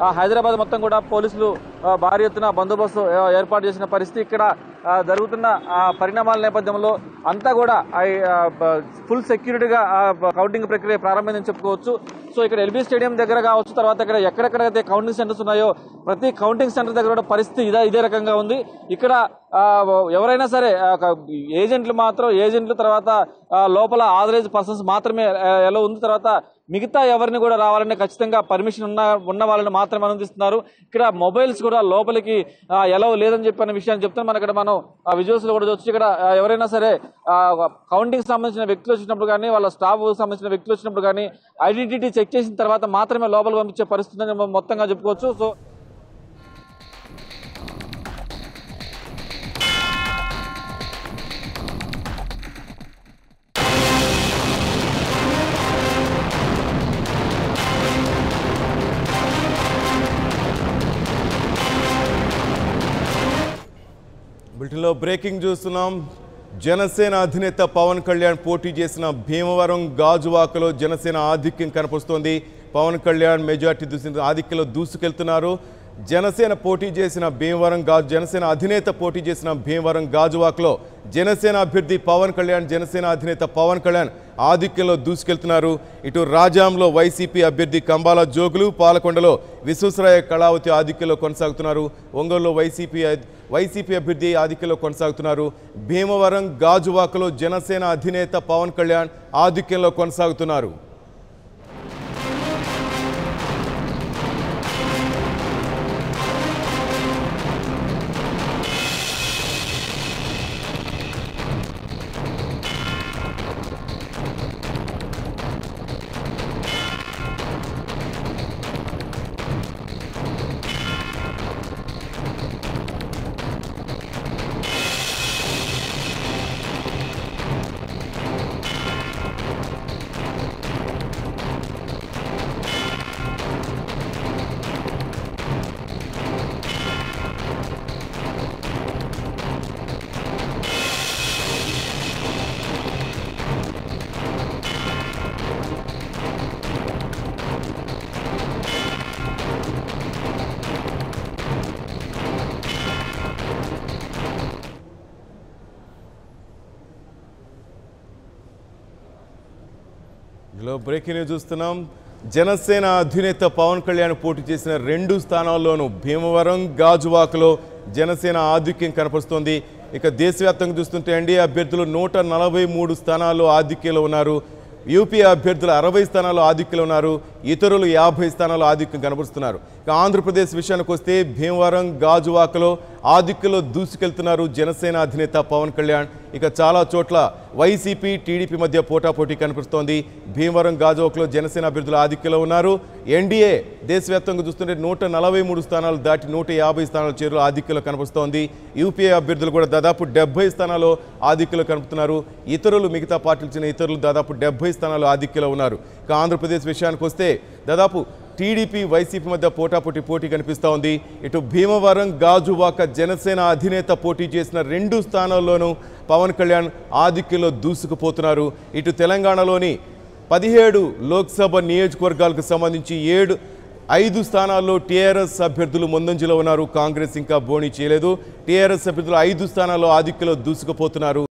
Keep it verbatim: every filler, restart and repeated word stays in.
హైదరాబాద్ మొత్తం కూడా పోలీసులు భారీ ఎత్తున బందోబస్తు ఏర్పాటు చేసిన పరిస్థితి. ఇక్కడ జరుగుతున్న పరిణామాల నేపథ్యంలో అంతా కూడా ఫుల్ సెక్యూరిటీగా కౌంటింగ్ ప్రక్రియ ప్రారంభమైందని చెప్పుకోవచ్చు. సో ఇక్కడ ఎల్బీ స్టేడియం దగ్గర కావచ్చు, తర్వాత ఇక్కడ ఎక్కడెక్కడైతే కౌంటింగ్ సెంటర్స్ ఉన్నాయో ప్రతి కౌంటింగ్ సెంటర్ దగ్గర కూడా పరిస్థితి ఇదే ఇదే రకంగా ఉంది. ఇక్కడ ఎవరైనా సరే ఏజెంట్లు మాత్రం ఏజెంట్లు తర్వాత లోపల ఆథరైజ్ పర్సన్స్ మాత్రమే ఎలా ఉంది. తర్వాత మిగతా ఎవరిని కూడా రావాలని ఖచ్చితంగా పర్మిషన్ ఉన్న ఉన్న వాళ్ళని మాత్రమే అనుమతిస్తున్నారు. ఇక్కడ మొబైల్స్ కూడా లోపలికి ఎలా లేదని చెప్పిన విషయాన్ని చెప్తాను. మన ఇక్కడ మనం విజువల్స్ లో కూడా చూసి ఇక్కడ ఎవరైనా సరే కౌంటింగ్ సంబంధించిన వ్యక్తులు వచ్చినప్పుడు కానీ వాళ్ళ స్టాఫ్ సంబంధించిన వ్యక్తులు వచ్చినప్పుడు కానీ ఐడెంటిటీ చెక్ చేసిన తర్వాత మాత్రమే లోపల పంపించే పరిస్థితి మొత్తంగా చెప్పుకోవచ్చు. సో బులెటిన్లో బ్రేకింగ్ చూస్తున్నాం. జనసేన అధినేత పవన్ కళ్యాణ్ పోటీ చేసిన భీమవరం గాజువాకలో జనసేన ఆధిక్యం కనపరుస్తోంది. పవన్ కళ్యాణ్ మెజార్టీ దూసి ఆధిక్యంలో దూసుకెళ్తున్నారు. జనసేన పోటీ చేసిన భీమవరం గాజు జనసేన అధినేత పోటీ చేసిన భీమవరం గాజువాకలో జనసేన అభ్యర్థి పవన్ కళ్యాణ్ జనసేన అధినేత పవన్ కళ్యాణ్ ఆధిక్యంలో దూసుకెళ్తున్నారు. ఇటు రాజాంలో వైసీపీ అభ్యర్థి కంబాల జోగులు, పాలకొండలో విశ్వేశ్వరయ్య కళావతి ఆధిక్యంలో కొనసాగుతున్నారు. ఒంగోలులో వైసీపీ వైసీపీ అభ్యర్థి ఆధిక్యంలో కొనసాగుతున్నారు. భీమవరం గాజువాకలో జనసేన అధినేత పవన్ కళ్యాణ్ ఆధిక్యంలో కొనసాగుతున్నారు. బ్రేకింగ్ న్యూస్ చూస్తున్నాం. జనసేన అధినేత పవన్ కళ్యాణ్ పోటీ చేసిన రెండు స్థానాల్లోనూ భీమవరం గాజువాకలో జనసేన ఆధిక్యం కనపరుస్తోంది. ఇక దేశవ్యాప్తంగా చూస్తుంటే ఎన్డీఏ అభ్యర్థులు నూట నలభై మూడు స్థానాల్లో ఆధిక్యంలో ఉన్నారు. యూపీఏ అభ్యర్థులు అరవై స్థానాల్లో ఆధిక్యంలో ఉన్నారు. ఇతరులు యాభై స్థానాల్లో ఆధిక్యం కనబరుస్తున్నారు. ఇక ఆంధ్రప్రదేశ్ విషయానికి వస్తే భీమవరం గాజువాకలో ఆధిక్యంలో దూసుకెళ్తున్నారు జనసేన అధినేత పవన్ కళ్యాణ్. ఇక చాలా చోట్ల వైసీపీ టీడీపీ మధ్య పోటాపోటీ కనిపిస్తోంది. భీమవరం గాజువాకలో జనసేన అభ్యర్థులు ఆధిక్యంలో ఉన్నారు. ఎన్డీఏ దేశవ్యాప్తంగా చూస్తుంటే నూట నలభై మూడు స్థానాలు దాటి నూట యాభై స్థానాల చేరులో ఆధిక్యంలో కనిపిస్తోంది. యూపీఏ అభ్యర్థులు కూడా దాదాపు డెబ్బై స్థానాల్లో ఆధిక్యంలో కనిపిస్తున్నారు. ఇతరులు మిగతా పార్టీలు చెందిన ఇతరులు దాదాపు డెబ్బై స్థానాలు ఆధిక్యంలో ఉన్నారు. ఇక ఆంధ్రప్రదేశ్ విషయానికి వస్తే దాదాపు టీడీపీ వైసీపీ మధ్య పోటాపోటీ పోటీ కనిపిస్తూ ఉంది. ఇటు భీమవరం గాజువాక జనసేన అధినేత పోటీ చేసిన రెండు స్థానాల్లోనూ పవన్ కళ్యాణ్ ఆధిక్యంలో దూసుకుపోతున్నారు. ఇటు తెలంగాణలోని పదిహేడు లోక్సభ నియోజకవర్గాలకు సంబంధించి ఏడు ఐదు స్థానాల్లో టీఆర్ఎస్ అభ్యర్థులు ముందంజలో ఉన్నారు. కాంగ్రెస్ ఇంకా బోణీ చేయలేదు. టీఆర్ఎస్ అభ్యర్థులు ఐదు స్థానాల్లో ఆధిక్యంలో దూసుకుపోతున్నారు.